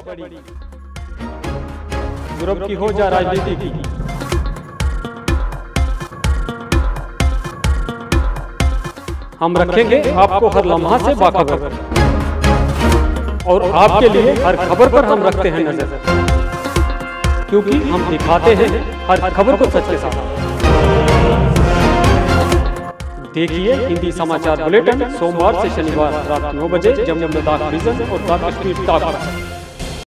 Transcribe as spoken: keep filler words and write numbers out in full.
Europe की हो या राजनीति की, हम रखेंगे आपको हर लम्हा से बाखबर और आपके लिए हर खबर पर हम रखते हैं नजर, क्योंकि हम दिखाते हैं हर खबर को सच के साथ। देखिए हिंदी समाचार बुलेटिन सोमवार से शनिवार रात नौ बजे जमुना विजन और द कश्मीर टॉक।